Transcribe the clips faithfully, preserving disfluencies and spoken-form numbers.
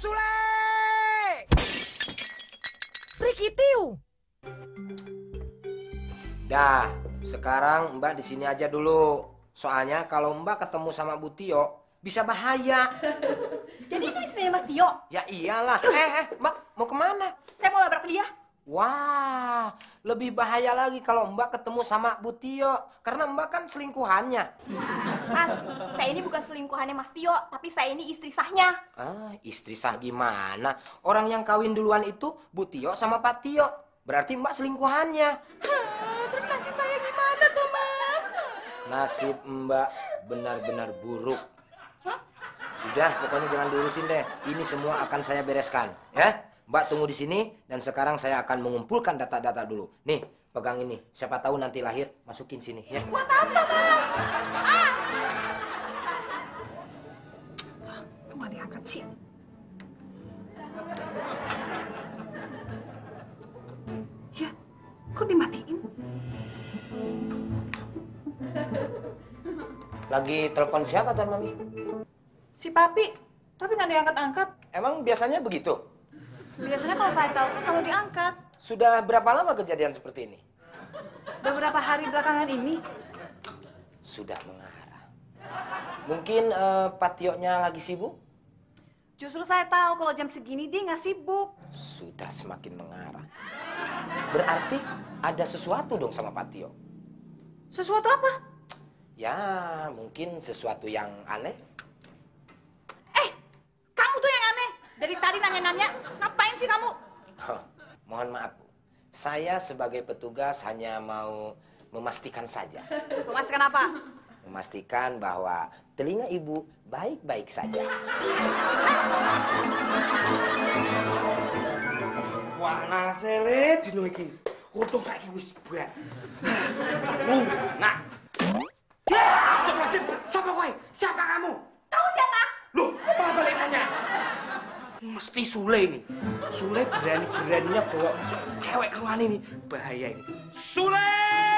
Sule! Prikitiu. Dah, sekarang Mbak di sini aja dulu. Soalnya kalau Mbak ketemu sama Bu Tio, bisa bahaya. Jadi itu istrinya Mas Tio? Ya iyalah. Eh, eh, Mbak mau kemana? Saya mau labrak dia. Wah, lebih bahaya lagi kalau Mbak ketemu sama Bu Tio. Karena Mbak kan selingkuhannya. Mas, saya ini bukan selingkuhannya Mas Tio, tapi saya ini istri sahnya. Ah, istri sah gimana? Orang yang kawin duluan itu Bu Tio sama Pak Tio. Berarti Mbak selingkuhannya. Hah, terus nasib saya gimana tuh, Mas? Nasib Mbak benar-benar buruk. Hah? Udah, pokoknya jangan diurusin deh. Ini semua akan saya bereskan, ya. Mbak tunggu di sini dan sekarang saya akan mengumpulkan data-data dulu. Nih, pegang ini. Siapa tahu nanti lahir, masukin sini, ya. Buat apa, Mas? Mas! Kok nggak diangkat sih? Ya, kok dimatiin? Lagi telepon siapa, Tuan Mami? Si Papi, tapi nggak diangkat-angkat. Emang biasanya begitu? Biasanya kalau saya telepon selalu diangkat. Sudah berapa lama kejadian seperti ini? Beberapa hari belakangan ini. Sudah mengarah. Mungkin uh, Pak Tio-nya lagi sibuk? Justru saya tahu kalau jam segini dia nggak sibuk. Sudah semakin mengarah. Berarti ada sesuatu dong sama Pak Tio. Sesuatu apa? Ya, mungkin sesuatu yang aneh. Eh, kamu tuh yang aneh. Dari tadi nanya-nanya, ngapain sih kamu? Oh, mohon maaf, Bu. Saya sebagai petugas hanya mau memastikan saja. Memastikan apa? Memastikan bahwa telinga Ibu baik-baik saja. Wah, nasele dino iki. Untung saiki wis bak. Lu, nak. Astagfirullahaladzim, siapa kowe? Siapa kamu? Kamu siapa? Loh, apa balik nanya? Mesti Sule ini. Sule berani-beraninya bawa masuk cewek ke ruangan ini. Bahaya ini. Sule!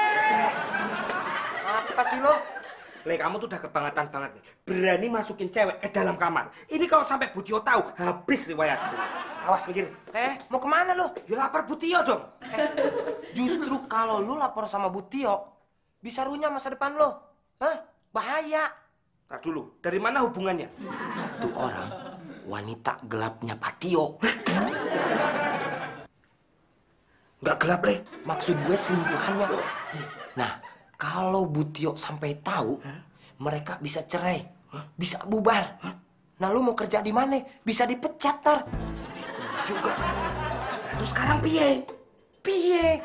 Apa sih lo? Le, kamu tuh udah kebangetan banget nih. Berani masukin cewek ke dalam kamar. Ini kalau sampai Bu Tio tahu, habis riwayatku. Awas mikir. Eh, mau kemana lo? Ya lapar Bu Tio dong. Eh, justru kalau lu lapor sama Bu Tio, bisa runyam masa depan lo. Hah? Bahaya. Tar dulu, dari mana hubungannya? Tuh orang wanita gelapnya Pak Tio. Nggak gelap, Le. Maksud gue selingkuhannya. Nah, kalau Bu Tio sampai tahu, huh? mereka bisa cerai, huh? bisa bubar. Huh? Nah, lu mau kerja di mana? Bisa dipecat, Tar. Juga. Terus sekarang piye? Piye?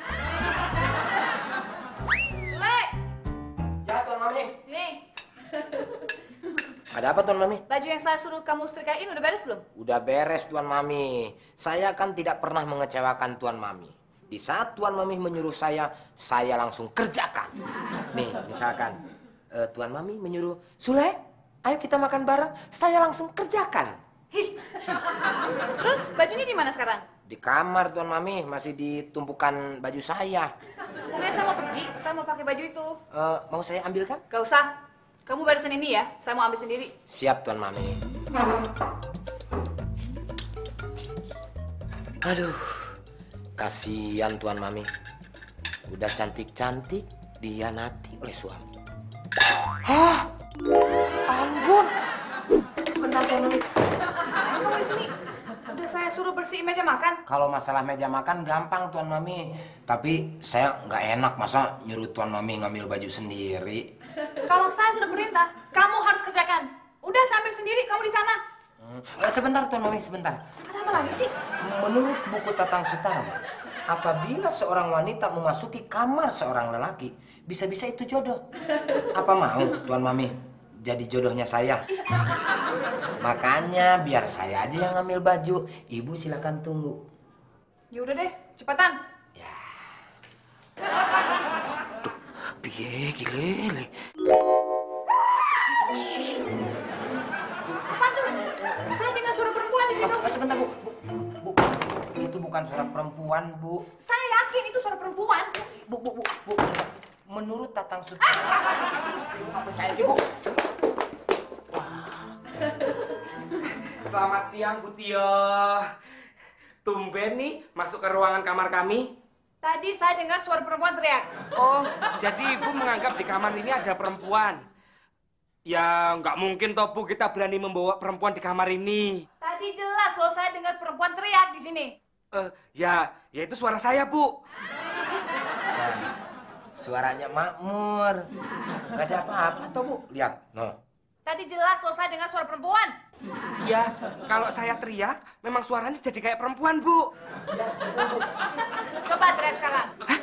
Le! Ya, Tuan Mami. Sini. Ada apa, Tuan Mami? Baju yang saya suruh kamu setrikain udah beres belum? Udah beres, Tuan Mami. Saya kan tidak pernah mengecewakan Tuan Mami. Di saat Tuan Mami menyuruh saya, saya langsung kerjakan. Nih, misalkan uh, Tuan Mami menyuruh, Sule, ayo kita makan bareng. Saya langsung kerjakan. Hih. Terus bajunya di mana sekarang? Di kamar, Tuan Mami. Masih di tumpukan baju saya. Pokoknya saya mau pergi, saya mau pakai baju itu. Uh, mau saya ambilkan? Gak usah. Kamu beresin ini ya, saya mau ambil sendiri. Siap, Tuan Mami. Aduh, kasihan Tuan Mami. Udah cantik-cantik, dihianati oleh suami. Hah? Ampun. Sebentar, Tuan Mami. Kamu di sini. Udah saya suruh bersihin meja makan. Kalau masalah meja makan gampang, Tuan Mami. Tapi saya nggak enak masa nyuruh Tuan Mami ngambil baju sendiri. Kalau saya sudah perintah, kamu harus kerjakan. Udah saya ambil sendiri, kamu di sana. Hmm. Eh, sebentar, Tuan Mami, sebentar. Ada apa lagi sih? Menurut buku Tatang Sutama, apabila seorang wanita memasuki kamar seorang lelaki, bisa-bisa itu jodoh. Apa mau, Tuan Mami, jadi jodohnya saya? Makanya biar saya aja yang ngambil baju. Ibu silakan tunggu. Ya udah deh, cepetan. Ya. Duh, piye gile. Apa tuh? Saya dengar suara perempuan di situ. Oh, sebentar, Bu. Bu, Bu. Itu bukan suara perempuan, Bu. Saya yakin itu suara perempuan. Bu, Bu, Bu, Bu. Menurut Tatang Sutama. Terus, Ibu nggak percaya sih, Bu. selamat siang Bu Tio. Tumben nih masuk ke ruangan kamar kami. Tadi saya dengar suara perempuan teriak. Oh, jadi Ibu menganggap di kamar ini ada perempuan? Ya, nggak mungkin toh Bu kita berani membawa perempuan di kamar ini. Tadi jelas loh saya dengar perempuan teriak di sini. Eh, ya, ya itu suara saya Bu. Nah, suaranya makmur. Gak ada apa-apa toh, Bu. Lihat, no. Tadi jelas loh saya dengar suara perempuan. Ya, kalau saya teriak, memang suaranya jadi kayak perempuan Bu. Coba teriak sekarang. Hah?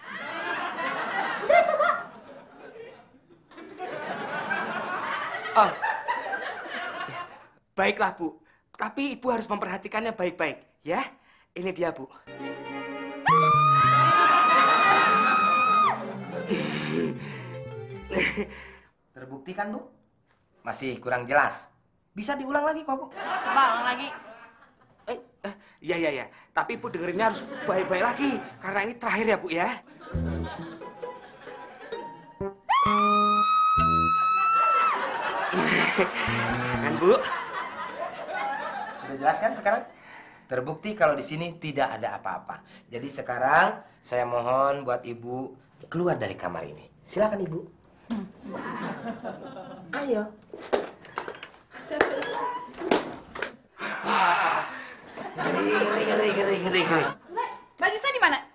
Udah coba. Oh, baiklah Bu. Tapi Ibu harus memperhatikannya baik-baik, ya. Ini dia Bu. Terbukti kan, Bu? Masih kurang jelas. Bisa diulang lagi kok, Bu. Coba ulang lagi. Eh, eh, ya, ya, ya. Tapi Ibu dengerinnya harus baik-baik lagi. Karena ini terakhir ya, Bu, ya. Kan, Bu? Sudah jelas kan sekarang? Terbukti kalau di sini tidak ada apa-apa. Jadi sekarang saya mohon buat Ibu keluar dari kamar ini. Silakan Ibu. Ayo. Ngeri, ngeri, ngeri, ngeri, ngeri. Baju saya di mana?